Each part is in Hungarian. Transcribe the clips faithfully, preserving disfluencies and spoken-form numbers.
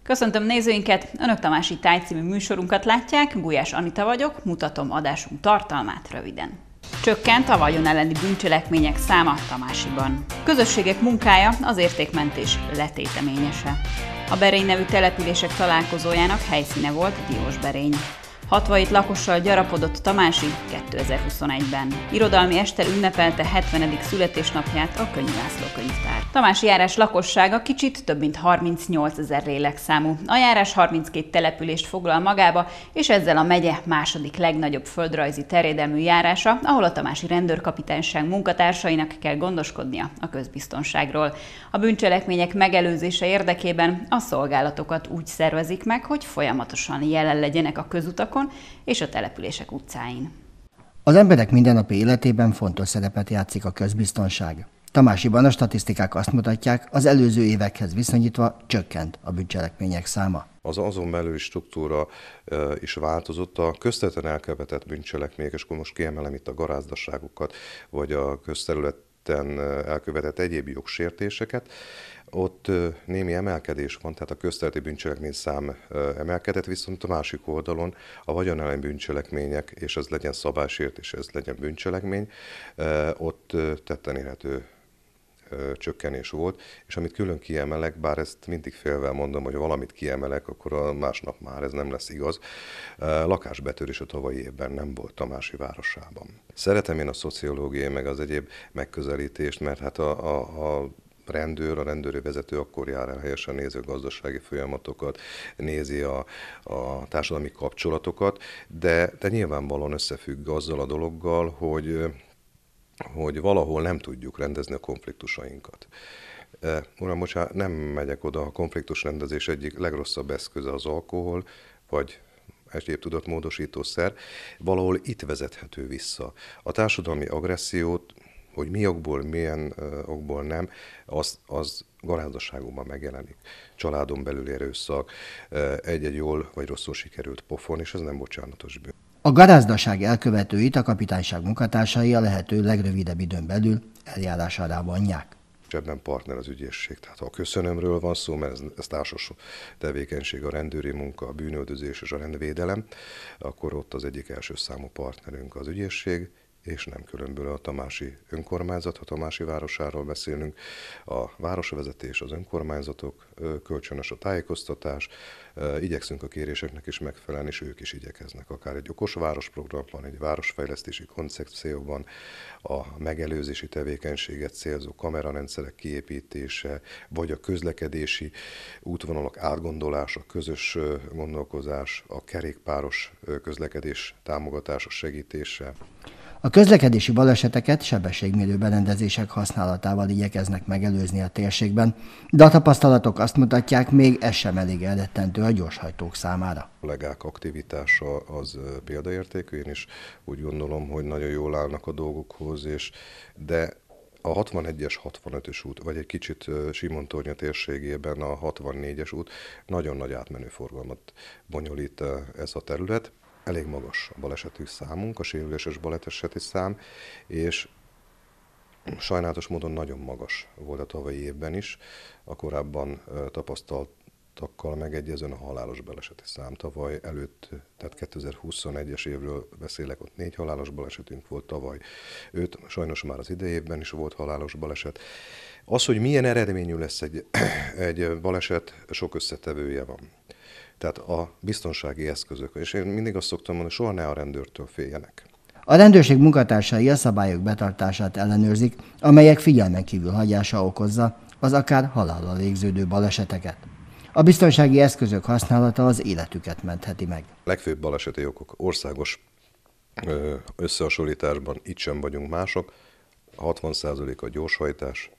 Köszöntöm nézőinket! Önök Tamási Táj című műsorunkat látják, Gulyás Anita vagyok, mutatom adásunk tartalmát röviden. Csökkent a vagyon elleni bűncselekmények száma Tamásiban. Közösségek munkája az értékmentés letéteményese. A Berény nevű települések találkozójának helyszíne volt Diósberény. hatvanhét lakossal gyarapodott Tamási kétezer-huszonegyben. Irodalmi estel ünnepelte hetvenedik születésnapját a Könnyű László könyvtár. Tamási járás lakossága kicsit több mint harmincnyolcezer lélekszámú. A járás harminckét települést foglal magába, és ezzel a megye második legnagyobb földrajzi terjedelmű járása, ahol a tamási rendőrkapitányság munkatársainak kell gondoskodnia a közbiztonságról. A bűncselekmények megelőzése érdekében a szolgálatokat úgy szervezik meg, hogy folyamatosan jelen legyenek a közutakon és a települések utcáin. Az emberek mindennapi életében fontos szerepet játszik a közbiztonság. Tamásiban a statisztikák azt mutatják, az előző évekhez viszonyítva csökkent a bűncselekmények száma. Az azon belüli struktúra is változott, a közterületen elkövetett bűncselekmények, és akkor most kiemelem itt a garázdaságokat, vagy a közterületen elkövetett egyéb jogsértéseket. Ott némi emelkedés van, tehát a közterületi bűncselekmény szám emelkedett, viszont a másik oldalon a vagyonelleni bűncselekmények, és ez legyen szabálysértés, ez legyen bűncselekmény, ott tetten érhető csökkenés volt, és amit külön kiemelek, bár ezt mindig félvel mondom, hogy valamit kiemelek, akkor a másnap már ez nem lesz igaz. Lakásbetörés a tavalyi évben nem volt Tamási városában. Szeretem én a szociológiai, meg az egyéb megközelítést, mert hát a, a, a rendőr, a rendőri vezető akkor jár el helyesen, nézi a gazdasági folyamatokat, nézi a, a társadalmi kapcsolatokat, de, de nyilvánvalóan összefügg azzal a dologgal, hogy, hogy valahol nem tudjuk rendezni a konfliktusainkat. Uram, bocsánat, nem megyek oda, a konfliktusrendezés egyik legrosszabb eszköze az alkohol, vagy egyéb tudatmódosítószer, valahol itt vezethető vissza. A társadalmi agressziót, hogy mi okból, milyen okból nem, az, az garázdaságokban megjelenik. Családon belüli erőszak, egy-egy jól vagy rosszul sikerült pofon, és ez nem bocsánatos bűn. A garázdaság elkövetőit a kapitányság munkatársai a lehető legrövidebb időn belül eljárás alá vonják. Ebben partner az ügyészség. Tehát ha a köszönömről van szó, mert ez, ez társas tevékenység, a rendőri munka, a bűnöldözés és a rendvédelem, akkor ott az egyik első számú partnerünk az ügyészség, és nem különböző a tamási önkormányzat, ha Tamási városáról beszélünk, a városvezetés, az önkormányzatok, kölcsönös a tájékoztatás, igyekszünk a kéréseknek is megfelelni, és ők is igyekeznek. Akár egy okos városprogramban, egy városfejlesztési koncepcióban, a megelőzési tevékenységet célzó kamerarendszerek kiépítése, vagy a közlekedési útvonalak átgondolása, közös gondolkozás, a kerékpáros közlekedés támogatása, segítése. A közlekedési baleseteket sebességmérő berendezések használatával igyekeznek megelőzni a térségben, de a tapasztalatok azt mutatják, még ez sem elég elrettentő a gyorshajtók számára. A kollégák aktivitása az példaértékű, én is úgy gondolom, hogy nagyon jól állnak a dolgokhoz, és de a hatvanegyes, hatvanötös út, vagy egy kicsit Simontornya térségében a hatvannégyes út nagyon nagy átmenő forgalmat bonyolít ez a terület. Elég magas a balesetű számunk, a sérüléses baleseti szám, és sajnálatos módon nagyon magas volt a tavalyi évben is. A korábban tapasztaltakkal megegyezően a halálos baleseti szám. Tavaly előtt, tehát kétezer-huszonegyes évről beszélek, ott négy halálos balesetünk volt tavaly. Öt, sajnos már az idei évben is volt halálos baleset. Az, hogy milyen eredményű lesz egy, egy baleset, sok összetevője van. Tehát a biztonsági eszközök, és én mindig azt szoktam mondani, soha ne a rendőrtől féljenek. A rendőrség munkatársai a szabályok betartását ellenőrzik, amelyek figyelmen kívül hagyása okozza az akár halállal végződő baleseteket. A biztonsági eszközök használata az életüket mentheti meg. A legfőbb baleseti okok országos összehasonlításban itt sem vagyunk mások. A hatvan százalék a gyorshajtás,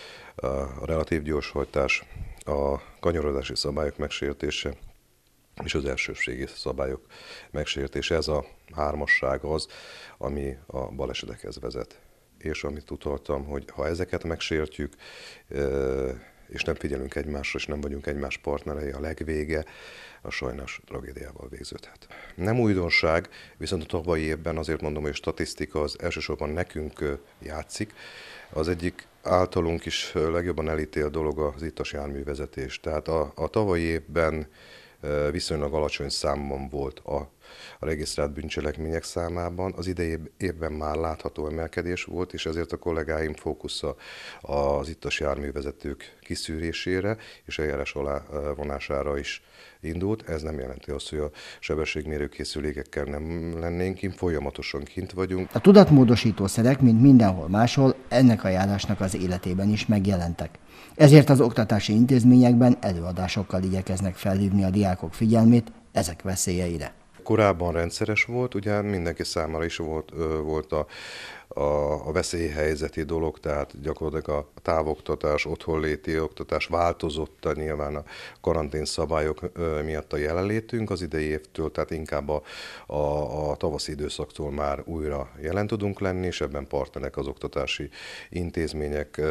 a relatív gyorshajtás, a kanyarodási szabályok megsértése, és az elsőbségi szabályok megsértése. Ez a hármasság az, ami a balesetekhez vezet. És amit utaltam, hogy ha ezeket megsértjük, és nem figyelünk egymásra, és nem vagyunk egymás partnerei, a legvége a sajnos tragédiával végződhet. Nem újdonság, viszont a tavalyi évben azért mondom, hogy a statisztika az elsősorban nekünk játszik. Az egyik általunk is legjobban elítélt dolog az ittas járművezetés. Tehát a, a tavalyi évben viszonylag alacsony számban volt a, a regisztrált bűncselekmények számában. Az idei évben már látható emelkedés volt, és ezért a kollégáim fókusza az ittas járművezetők kiszűrésére és eljárás alá vonására is indult. Ez nem jelenti azt, hogy a sebességmérő készülékekkel nem lennénk kint, folyamatosan kint vagyunk. A tudatmódosítószerek, mint mindenhol máshol, ennek a járásnak az életében is megjelentek. Ezért az oktatási intézményekben előadásokkal igyekeznek felhívni a diákok figyelmét ezek veszélyeire. Korábban rendszeres volt, ugye mindenki számára is volt, volt a, a, a veszélyhelyzeti dolog, tehát gyakorlatilag a távoktatás, otthonléti oktatás változott nyilván a karantén szabályok miatt a jelenlétünk az idei évtől, tehát inkább a, a, a tavaszi időszaktól már újra jelen tudunk lenni, és ebben partnerek az oktatási intézmények,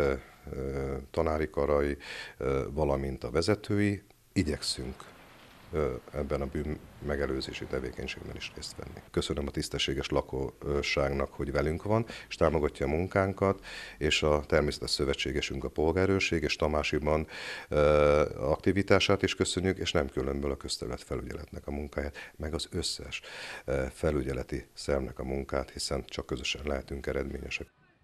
tanári karai, valamint a vezetői. Igyekszünk ebben a bűn megelőzési tevékenységben is részt venni. Köszönöm a tisztességes lakosságnak, hogy velünk van, és támogatja a munkánkat, és a természetes szövetségesünk a polgárőrség, és Tamásiban aktivitását is köszönjük, és nem különből a közterület felügyeletnek a munkáját, meg az összes felügyeleti szervnek a munkát, hiszen csak közösen lehetünk eredményesek.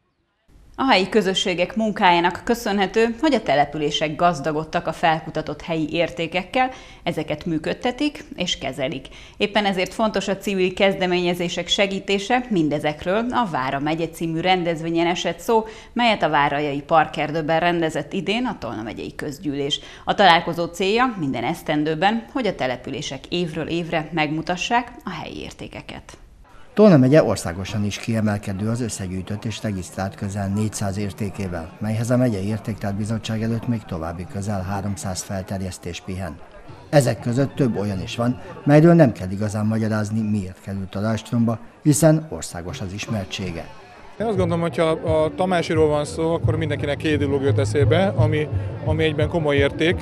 A helyi közösségek munkájának köszönhető, hogy a települések gazdagodtak a felkutatott helyi értékekkel, ezeket működtetik és kezelik. Éppen ezért fontos a civil kezdeményezések segítése, mindezekről a Vára megye című rendezvényen esett szó, melyet a Várajai Parkerdőben rendezett idén a Tolna megyei közgyűlés. A találkozó célja minden esztendőben, hogy a települések évről évre megmutassák a helyi értékeket. Tolna megye országosan is kiemelkedő az összegyűjtött és regisztrált közel négyszáz értékével, melyhez a megyei értéktárt bizottság előtt még további közel háromszáz felterjesztés pihen. Ezek között több olyan is van, melyről nem kell igazán magyarázni, miért került a rajstromba, hiszen országos az ismertsége. Én azt gondolom, hogy ha a Tamásiról van szó, akkor mindenkinek két dolog jött eszébe, ami, ami egyben komoly érték.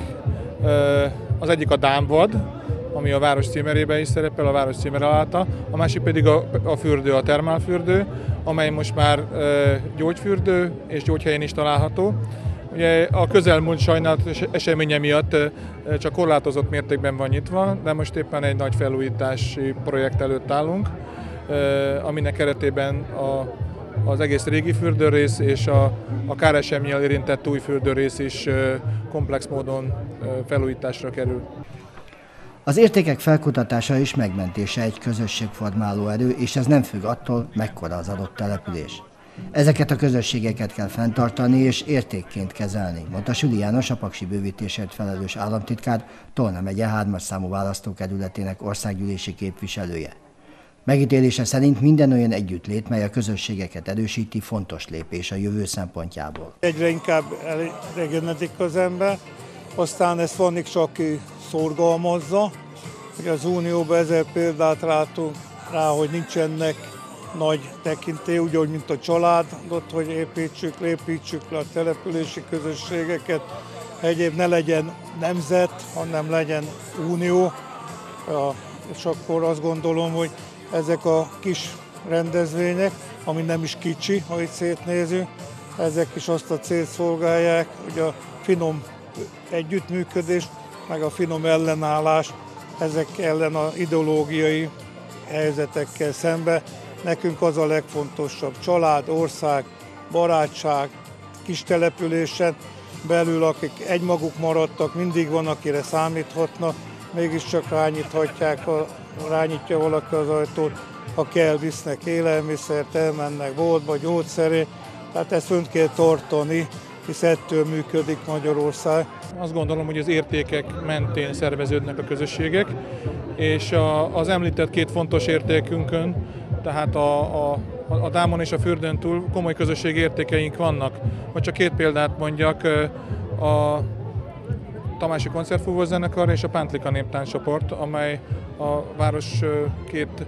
Az egyik a dámvad, ami a város címerében is szerepel, a város címer aláta, a másik pedig a, a fürdő, a termálfürdő, amely most már e, gyógyfürdő és gyógyhelyen is található. Ugye a közelmúlt sajnálatos eseménye miatt e, csak korlátozott mértékben van nyitva, de most éppen egy nagy felújítási projekt előtt állunk, e, aminek keretében a, az egész régi fürdőrész és a, a káresemnnyel érintett új fürdőrész is e, komplex módon e, felújításra kerül. Az értékek felkutatása és megmentése egy közösségformáló erő, és ez nem függ attól, mekkora az adott település. Ezeket a közösségeket kell fenntartani és értékként kezelni, mondta Süli János, a paksi bővítésért felelős államtitkár, Tolna megye hármas számú választókerületének országgyűlési képviselője. Megítélése szerint minden olyan együttlét, mely a közösségeket erősíti, fontos lépés a jövő szempontjából. Egyre inkább elégednetik az ember, aztán ezt van is, aki szorgalmazza, hogy az Unióban ezer példát látunk rá, hogy nincsenek nagy tekintély, úgy, mint a családot, hogy építsük, építsük le a települési közösségeket, egyéb ne legyen nemzet, hanem legyen unió, és akkor azt gondolom, hogy ezek a kis rendezvények, ami nem is kicsi, ha itt szétnézünk, ezek is azt a célt szolgálják, hogy a finom együttműködés, meg a finom ellenállás ezek ellen az ideológiai helyzetekkel szembe. Nekünk az a legfontosabb, család, ország, barátság, kis településen belül, akik egymaguk maradtak, mindig van, akire számíthatnak, mégiscsak rányíthatják, rányítja valaki az ajtót, ha kell, visznek élelmiszert, elmennek boltba, gyógyszeré, tehát ezt fönt kell tartani, hisz ettől működik Magyarország. Azt gondolom, hogy az értékek mentén szerveződnek a közösségek, és a, az említett két fontos értékünkön, tehát a, a, a dámon és a fürdőn túl komoly közösségi értékeink vannak. Hogy csak két példát mondjak, a Tamási Koncertfúvós Zenekar és a Pántlika Néptánccsoport, amely a város két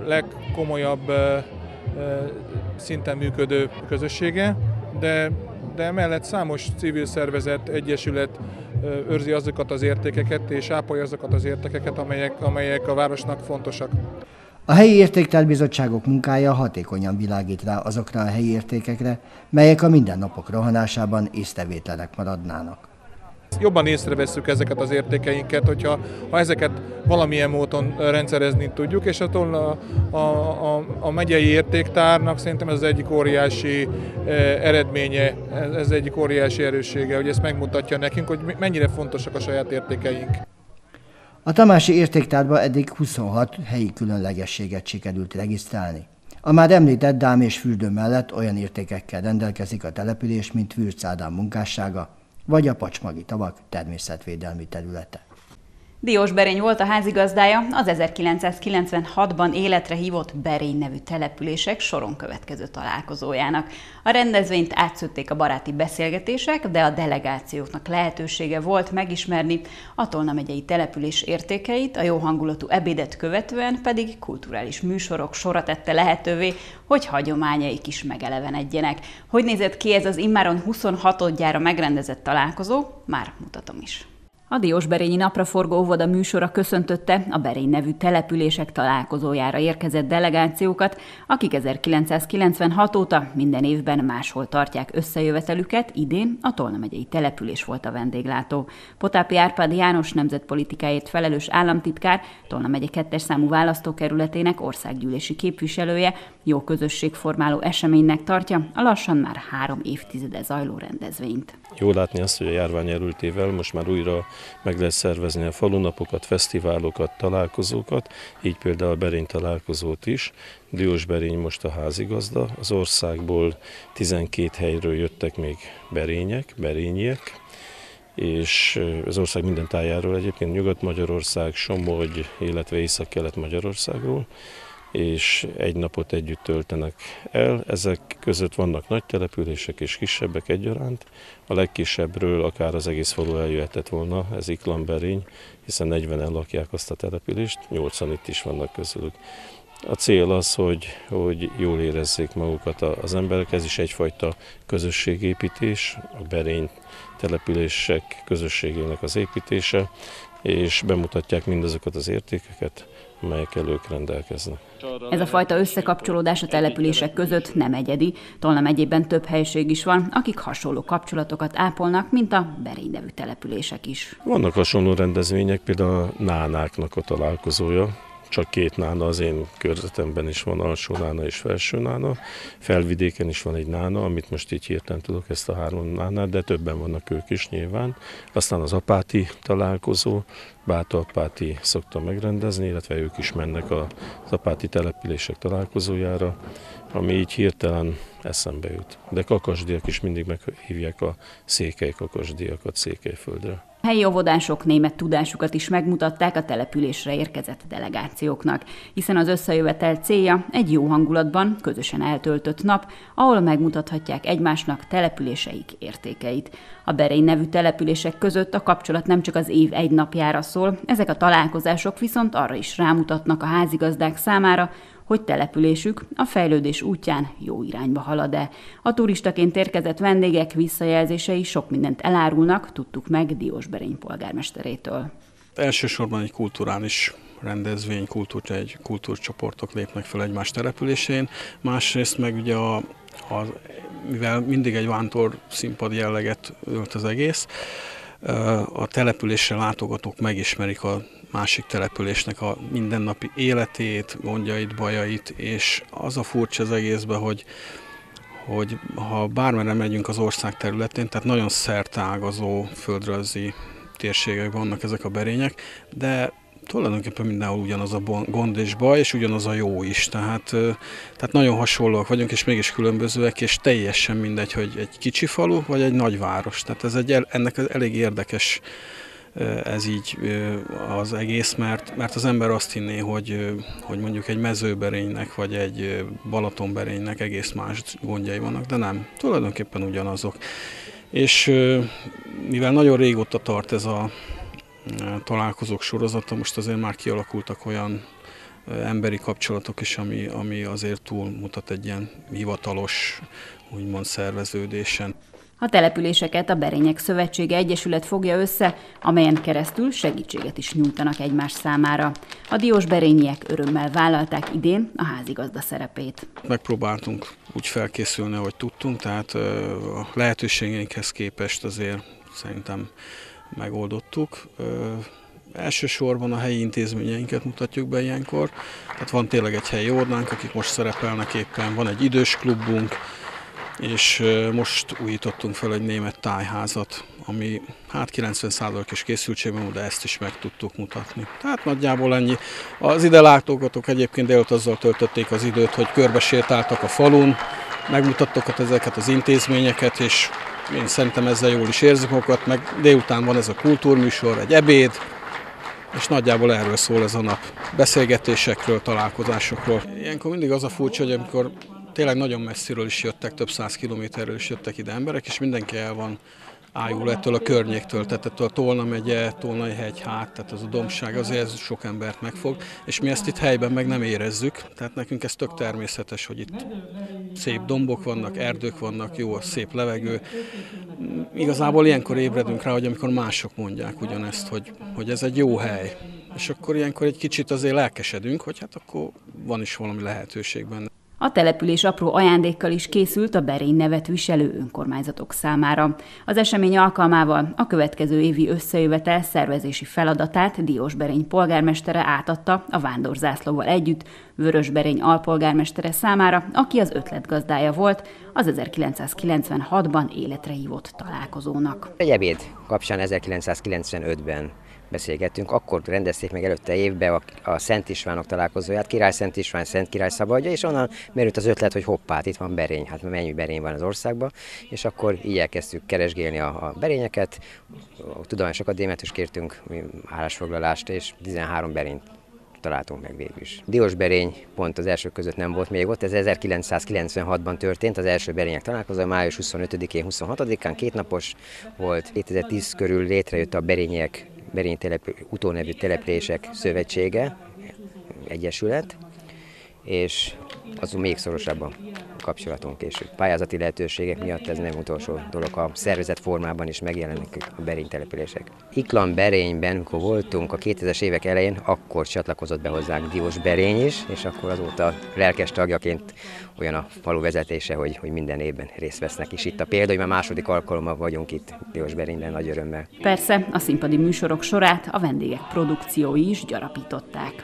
legkomolyabb szinten működő közössége, de de emellett számos civil szervezet, egyesület őrzi azokat az értékeket és ápolja azokat az értékeket, amelyek, amelyek a városnak fontosak. A helyi értéktárbizottságok munkája hatékonyan világít rá azokra a helyi értékekre, melyek a mindennapok rohanásában észrevétlenek maradnának. Jobban észrevesszük ezeket az értékeinket, hogyha ha ezeket valamilyen módon rendszerezni tudjuk, és attól a, a, a, a megyei értéktárnak szerintem ez az egyik óriási eredménye, ez egyik óriási erőssége, hogy ezt megmutatja nekünk, hogy mennyire fontosak a saját értékeink. A tamási értéktárba eddig huszonhat helyi különlegességet sikerült regisztrálni. A már említett Dám és Fürdő mellett olyan értékekkel rendelkezik a település, mint Würz Ádám munkássága, vagy a Pacsmagi tavak természetvédelmi területe. Diós Berény volt a házigazdája az ezerkilencszázkilencvenhatban életre hívott Berény nevű települések soron következő találkozójának. A rendezvényt átszőtték a baráti beszélgetések, de a delegációknak lehetősége volt megismerni a Tolna megyei település értékeit, a jó hangulatú ebédet követően pedig kulturális műsorok sora tette lehetővé, hogy hagyományaik is megelevenedjenek. Hogy nézett ki ez az immáron huszonhatodjára megrendezett találkozó? Már mutatom is. A Diósberényi napraforgó óvoda műsora köszöntötte a Berény nevű települések találkozójára érkezett delegációkat, akik ezerkilencszázkilencvenhat óta minden évben máshol tartják összejövetelüket, idén a Tolna megyei település volt a vendéglátó. Potápi Árpád János nemzetpolitikáért felelős államtitkár, Tolna megye kettes számú választókerületének országgyűlési képviselője jó közösségformáló eseménynek tartja a lassan már három évtizede zajló rendezvényt. Jó látni azt, hogy a járvány elültével most már újra meg lehet szervezni a falunapokat, fesztiválokat, találkozókat, így például a Berény találkozót is. Diósberény most a házigazda, az országból tizenkét helyről jöttek még berények, berényiek, és az ország minden tájáról egyébként, Nyugat-Magyarország, Somogy, illetve Észak-Kelet-Magyarországról, és egy napot együtt töltenek el. Ezek között vannak nagy települések és kisebbek egyaránt. A legkisebbről akár az egész falu eljöhetett volna, ez Iklamberény, hiszen negyvenen lakják azt a települést, nyolcan itt is vannak közülük. A cél az, hogy, hogy jól érezzék magukat az emberek, ez is egyfajta közösségépítés, a Berény települések közösségének az építése, és bemutatják mindazokat az értékeket, amelyekkel ők rendelkeznek. Ez a fajta összekapcsolódás a települések között nem egyedi. Tolna megyében több helység is van, akik hasonló kapcsolatokat ápolnak, mint a Berény nevű települések is. Vannak hasonló rendezvények, például a nánáknak a találkozója. Csak két nána, az én körzetemben is van, alsó nána és felső nána. Felvidéken is van egy nána, amit most így hirtelen tudok, ezt a három nánát, de többen vannak ők is nyilván. Aztán az apáti találkozó, Bátorapáti szokta megrendezni, illetve ők is mennek az apáti települések találkozójára, ami így hirtelen eszembe jut. De kakasdiak is mindig meghívják a székely kakasdiakat Székelyföldre. A helyi óvodások német tudásukat is megmutatták a településre érkezett delegációknak, hiszen az összejövetel célja egy jó hangulatban, közösen eltöltött nap, ahol megmutathatják egymásnak településeik értékeit. A Berény nevű települések között a kapcsolat nem csak az év egy napjára szól, ezek a találkozások viszont arra is rámutatnak a házigazdák számára, hogy településük a fejlődés útján jó irányba halad-e. A turistaként érkezett vendégek visszajelzései sok mindent elárulnak, tudtuk meg Diósberény polgármesterétől. Elsősorban egy kulturális rendezvény, kultúr, egy kultúrcsoportok lépnek fel egymás településén, másrészt meg ugye a, a, mivel mindig egy vándor színpad jelleget ölt az egész, a településre látogatók megismerik a másik településnek a mindennapi életét, gondjait, bajait, és az a furcsa az egészben, hogy, hogy ha bármerre megyünk az ország területén, tehát nagyon szerteágazó földrajzi térségek vannak ezek a berények, de tulajdonképpen mindenhol ugyanaz a gond és baj, és ugyanaz a jó is. Tehát, tehát nagyon hasonlóak vagyunk, és mégis különbözőek, és teljesen mindegy, hogy egy kicsi falu, vagy egy nagyváros. Tehát ez egy, ennek elég érdekes ez így az egész, mert, mert az ember azt hinné, hogy, hogy mondjuk egy Mezőberénynek, vagy egy Balatonberénynek egész más gondjai vannak, de nem, tulajdonképpen ugyanazok. És mivel nagyon régóta tart ez a találkozók sorozata, most azért már kialakultak olyan emberi kapcsolatok is, ami, ami azért túlmutat egy ilyen hivatalos, úgymond szerveződésen. A településeket a Berények Szövetsége Egyesület fogja össze, amelyen keresztül segítséget is nyújtanak egymás számára. A diósberényiek örömmel vállalták idén a házigazda szerepét. Megpróbáltunk úgy felkészülni, ahogy tudtunk, tehát a lehetőségeinkhez képest azért szerintem megoldottuk. Elsősorban a helyi intézményeinket mutatjuk be ilyenkor, tehát van tényleg egy helyi ordnánk, akik most szerepelnek éppen, van egy idős klubunk, és most újítottunk fel egy német tájházat, ami hát kilencven százalékos készültségben, de ezt is meg tudtuk mutatni. Tehát nagyjából ennyi. Az ide látogatók egyébként délután azzal töltötték az időt, hogy körbesétáltak a falun, megmutattak ezeket az intézményeket, és én szerintem ezzel jól is érzik magukat, meg délután van ez a kultúrműsor, egy ebéd, és nagyjából erről szól ez a nap. Beszélgetésekről, találkozásokról. Ilyenkor mindig az a furcsa, hogy amikor tényleg nagyon messziről is jöttek, több száz kilométerről is jöttek ide emberek, és mindenki el van ájul ettől a környéktől, tehát ettől a Tolna megye, Tolnai hegy hát, tehát az a dombság, azért ez sok embert megfog, és mi ezt itt helyben meg nem érezzük, tehát nekünk ez tök természetes, hogy itt szép dombok vannak, erdők vannak, jó a szép levegő. Igazából ilyenkor ébredünk rá, hogy amikor mások mondják ugyanezt, hogy, hogy ez egy jó hely, és akkor ilyenkor egy kicsit azért lelkesedünk, hogy hát akkor van is valami lehetőség benne. A település apró ajándékkal is készült a Berény nevet viselő önkormányzatok számára. Az esemény alkalmával a következő évi összejövetel szervezési feladatát Diósberény polgármestere átadta a vándorzászlóval együtt Vörösberény alpolgármestere számára, aki az ötletgazdája volt az ezerkilencszázkilencvenhatban életre hívott találkozónak. Egy ebéd kapcsán ezerkilencszázkilencvenötben beszélgettünk, akkor rendezték meg előtte évben a, a Szent Istvánok találkozóját, Király Szent István, Szent Király szabadja, és onnan merült az ötlet, hogy hoppá, itt van Berény, hát mennyi Berény van az országban, és akkor így elkezdtük keresgélni a, a berényeket, a Tudományos Akadémiát is kértünk állásfoglalást, és tizenhárom berényt találtunk meg végül is. Diósberény pont az első között nem volt még ott, ez ezerkilencszázkilencvenhatban történt, az első berények találkozó, május huszonötödikén, huszonhatodikán, kétnapos volt, kétezer-tíz körül létrejött a Berények Berény telep, utónevű települések szövetsége, egyesület, és az még szorosabban kapcsolatunk később. Pályázati lehetőségek miatt ez nem utolsó dolog, a szervezet formában is megjelennek a Berény települések. Iklan Berényben, amikor voltunk a kétezres évek elején, akkor csatlakozott be hozzánk Diósberény is, és akkor azóta lelkes tagjaként olyan a falu vezetése, hogy, hogy minden évben részt vesznek is. Itt a példa, hogy már második alkalommal vagyunk itt Diósberényben, nagy örömmel. Persze, a színpadi műsorok sorát a vendégek produkciói is gyarapították.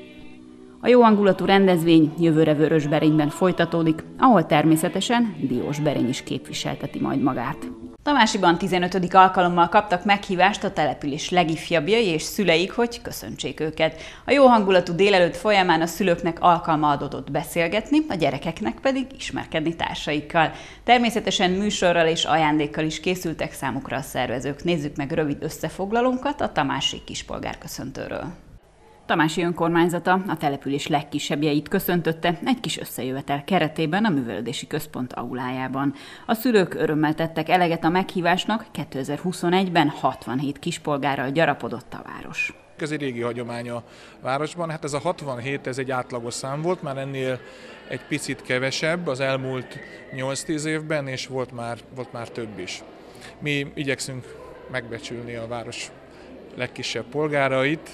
A jó hangulatú rendezvény jövőre Vörösberényben folytatódik, ahol természetesen Diósberény is képviselteti majd magát. Tamásiban tizenötödik alkalommal kaptak meghívást a település legifjabbjai és szüleik, hogy köszöntsék őket. A jó hangulatú délelőtt folyamán a szülőknek alkalma adódott beszélgetni, a gyerekeknek pedig ismerkedni társaikkal. Természetesen műsorral és ajándékkal is készültek számukra a szervezők. Nézzük meg rövid összefoglalónkat a tamási kispolgárköszöntőről. Tamási önkormányzata a település legkisebbjeit köszöntötte egy kis összejövetel keretében a művelődési központ aulájában. A szülők örömmel tettek eleget a meghívásnak, kétezer-huszonegyben hatvanhét kispolgárral gyarapodott a város. Ez egy régi hagyomány a városban, hát ez a hatvanhét, ez egy átlagos szám volt, már ennél egy picit kevesebb az elmúlt nyolc-tíz évben, és volt már, volt már több is. Mi igyekszünk megbecsülni a város legkisebb polgárait,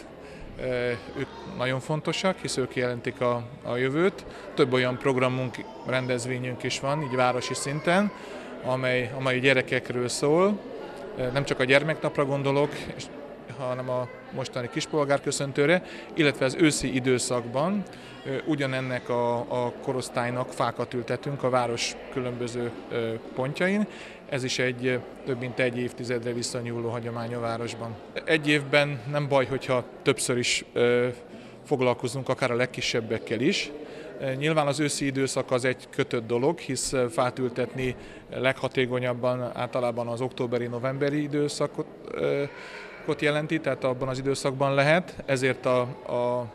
ők nagyon fontosak, hisz ők jelentik a, a jövőt. Több olyan programunk, rendezvényünk is van, így városi szinten, amely, amely gyerekekről szól. Nem csak a gyermeknapra gondolok, hanem a mostani kispolgárköszöntőre, illetve az őszi időszakban ugyanennek a, a korosztálynak fákat ültetünk a város különböző pontjain. Ez is egy több mint egy évtizedre visszanyúló hagyomány a városban. Egy évben nem baj, hogyha többször is foglalkozunk akár a legkisebbekkel is. Nyilván az őszi időszak az egy kötött dolog, hisz fát ültetni leghatékonyabban általában az októberi-novemberi időszakot jelenti, tehát abban az időszakban lehet, ezért a, a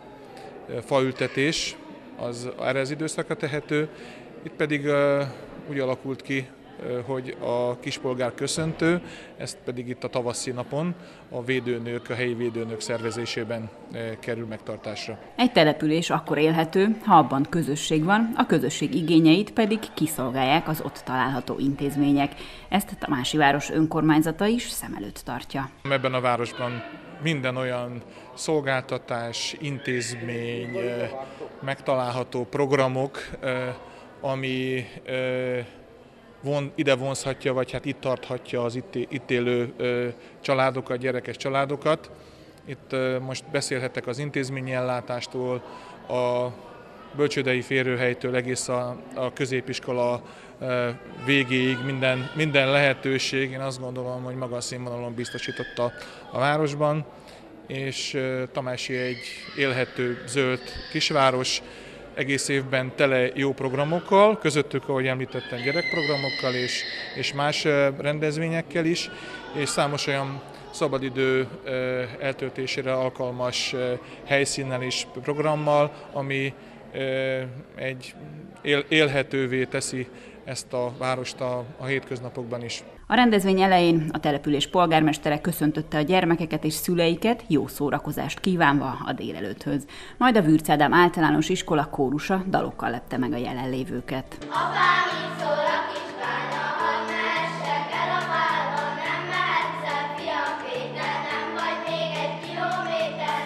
faültetés az erre az időszakra tehető. Itt pedig úgy alakult ki hogy a kispolgár köszöntő, ezt pedig itt a tavaszi napon a védőnők, a helyi védőnők szervezésében kerül megtartásra. Egy település akkor élhető, ha abban közösség van, a közösség igényeit pedig kiszolgálják az ott található intézmények. Ezt Tamási város önkormányzata is szem előtt tartja. Ebben a városban minden olyan szolgáltatás, intézmény, megtalálható programok, ami von, ide vonzhatja, vagy hát itt tarthatja az itt, itt élő családokat, gyerekes családokat. Itt most beszélhetek az intézményi ellátástól, a bölcsődei férőhelytől egész a, a középiskola végéig minden, minden lehetőség, én azt gondolom, hogy magas színvonalon biztosította a városban, és Tamási egy élhető, zöld kisváros, egész évben tele jó programokkal, közöttük, ahogy említettem, gyerekprogramokkal és, és más rendezvényekkel is, és számos olyan szabadidő eltöltésére alkalmas helyszínnel és programmal, ami egy élhetővé teszi ezt a várost a, a hétköznapokban is. A rendezvény elején a település polgármestere köszöntötte a gyermekeket és szüleiket, jó szórakozást kívánva a délelőtthöz. Majd a Würz Ádám általános iskola kórusa dalokkal lepte meg a jelenlévőket. Apám, így szól a kislánya, hadd mehessek el a várba, nem mehetsz el, fiam Péter, nem vagy még egy kilométer.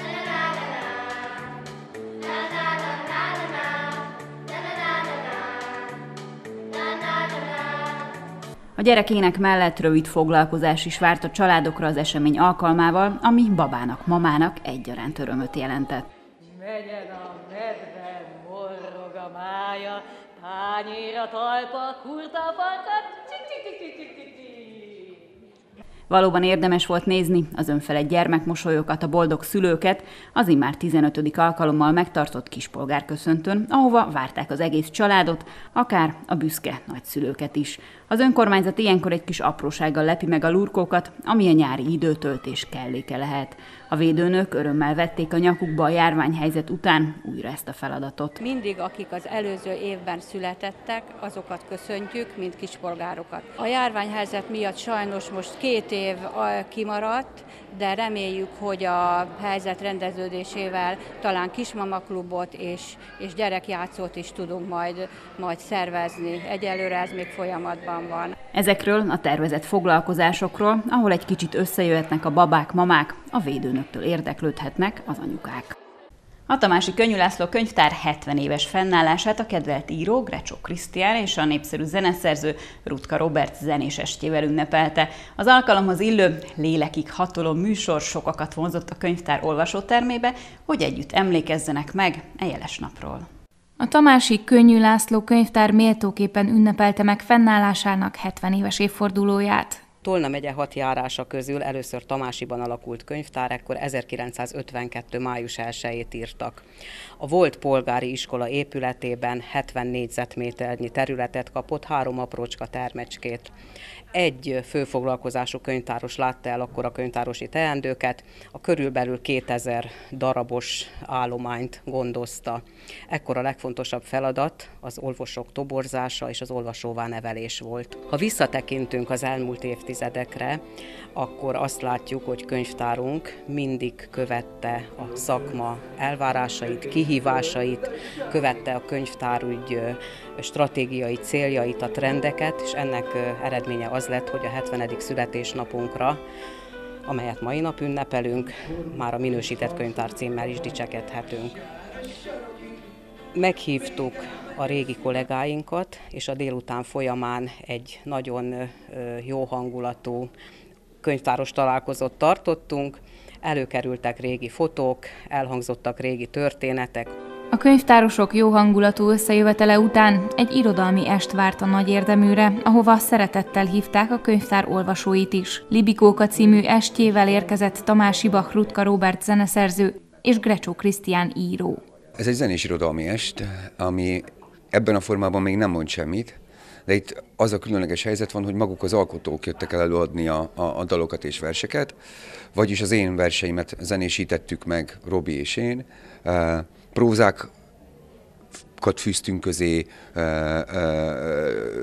A gyerekének mellett rövid foglalkozás is várt a családokra az esemény alkalmával, ami babának, mamának egyaránt örömöt jelentett. Megyen a medven, morrog a mája, tányéra talpa, kurta a farkat, Valóban érdemes volt nézni az önfelett gyermekmosolyokat, a boldog szülőket az immár tizenötödik alkalommal megtartott kispolgárköszöntőn, ahova várták az egész családot, akár a büszke nagyszülőket is. Az önkormányzat ilyenkor egy kis aprósággal lepi meg a lurkókat, ami a nyári időtöltés kelléke lehet. A védőnök örömmel vették a nyakukba a járványhelyzet után újra ezt a feladatot. Mindig, akik az előző évben születettek, azokat köszöntjük, mint kispolgárokat. A járványhelyzet miatt sajnos most két év kimaradt, de reméljük, hogy a helyzet rendeződésével talán kismamaklubot és, és gyerekjátszót is tudunk majd, majd szervezni. Egyelőre ez még folyamatban van. Ezekről a tervezett foglalkozásokról, ahol egy kicsit összejöhetnek a babák, mamák, a védőnöktől érdeklődhetnek az anyukák. A Tamási Könnyű László Könyvtár hetven éves fennállását a kedvelt író Grecsó Krisztián és a népszerű zeneszerző Rutka Robert zenés estjével ünnepelte. Az alkalomhoz illő lélekig hatoló műsor sokakat vonzott a könyvtár olvasótermébe, hogy együtt emlékezzenek meg e jeles napról. A Tamási Könnyű László Könyvtár méltóképpen ünnepelte meg fennállásának hetven éves évfordulóját. Tolna megye hat járása közül először Tamásiban alakult könyvtár, ekkor ezerkilencszázötvenkettő május elsejét írtak. A volt polgári iskola épületében hetven négyzetméternyi területet kapott, három aprócska termecskét. Egy főfoglalkozású könyvtáros látta el akkor a könyvtárosi teendőket, a körülbelül kétezer darabos állományt gondozta. Ekkor a legfontosabb feladat az olvasók toborzása és az olvasóvá nevelés volt. Ha visszatekintünk az elmúlt évtizedekre, akkor azt látjuk, hogy könyvtárunk mindig követte a szakma elvárásait, kihívásait, követte a könyvtárügy stratégiai céljait, a trendeket, és ennek eredménye az lett, hogy a hetvenedik születésnapunkra, amelyet mai nap ünnepelünk, már a minősített könyvtár címmel is dicsekedhetünk. Meghívtuk a régi kollégáinkat, és a délután folyamán egy nagyon jó hangulatú könyvtáros találkozót tartottunk, előkerültek régi fotók, elhangzottak régi történetek. A könyvtárosok jó hangulatú összejövetele után egy irodalmi est várt a nagy érdeműre, ahova szeretettel hívták a könyvtár olvasóit is. Libikóka című estjével érkezett Tamásiba Rutka Robert zeneszerző és Grecsó Krisztián író. Ez egy zenés irodalmi est, ami ebben a formában még nem mond semmit, de itt az a különleges helyzet van, hogy maguk az alkotók jöttek el előadni a, a, a dalokat és verseket, vagyis az én verseimet zenésítettük meg Robi és én, e, prózákat fűztünk közé, e, e,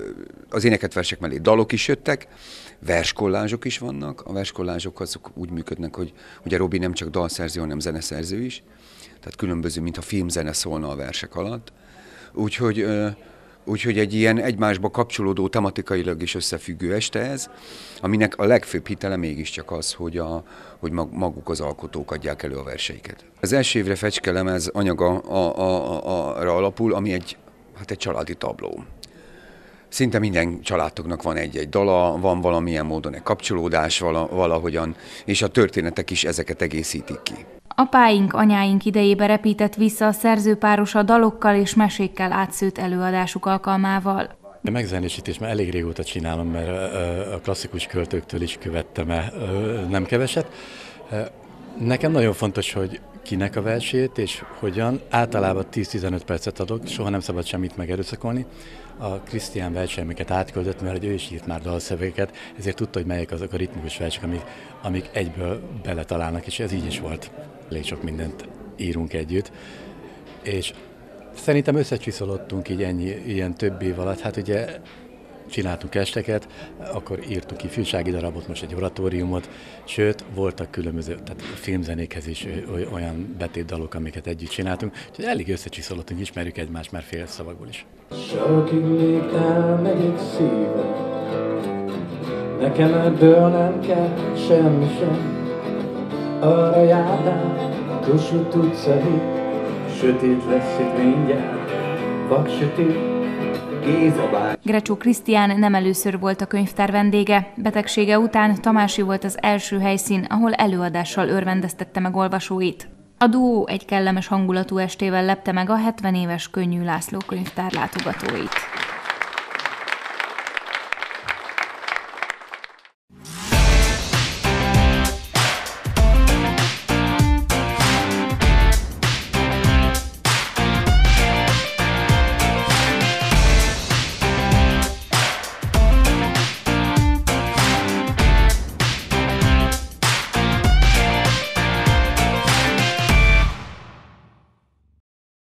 Az énekelt versek mellé dalok is jöttek, verskollázsok is vannak. A verskollázsok azok úgy működnek, hogy ugye Robi nem csak dalszerző, hanem zeneszerző is. Tehát különböző, mintha filmzene szólna a versek alatt. Úgyhogy, úgyhogy egy ilyen egymásba kapcsolódó, tematikailag is összefüggő este ez, aminek a legfőbb hitele mégiscsak az, hogy, a, hogy maguk az alkotók adják elő a verseiket. Az első évre fecskelemez anyaga a, a, a, arra alapul, ami egy, hát egy családi tabló. Szinte minden családoknak van egy-egy dala, van valamilyen módon egy kapcsolódás valahogyan, és a történetek is ezeket egészítik ki. Apáink, anyáink idejébe repített vissza a szerzőpáros a dalokkal és mesékkel átszőtt előadásuk alkalmával. A megzenésítést már elég régóta csinálom, mert a klasszikus költőktől is követtem el nem keveset. Nekem nagyon fontos, hogy kinek a versét és hogyan. Általában tíz-tizenöt percet adok, soha nem szabad semmit megerőszakolni. A Krisztián verseimiket átküldött, mert ő is írt már dalszövegeket, ezért tudta, hogy melyek azok a ritmikus versek, amik, amik egyből beletalálnak, és ez így is volt. Elég sok mindent írunk együtt. És szerintem összecsiszolottunk így ennyi, ilyen több év alatt. Hát ugye csináltunk esteket, akkor írtunk ifjúsági darabot, most egy oratóriumot, sőt, voltak különböző, tehát filmzenékhez is olyan betétdalok, amiket együtt csináltunk, úgyhogy elég összecsiszolottunk, ismerjük egymást már fél szavakból is. Sarkig még elmegyek szívem, nekem ebből nem kell semmi sem. Arra járdán, Kossuth utcai, sötét lesz itt mindjárt, vaksötét. Grecsó Krisztián nem először volt a könyvtár vendége. Betegsége után Tamási volt az első helyszín, ahol előadással örvendeztette meg olvasóit. A duó egy kellemes hangulatú estével lepte meg a hetven éves Könnyű László könyvtár látogatóit.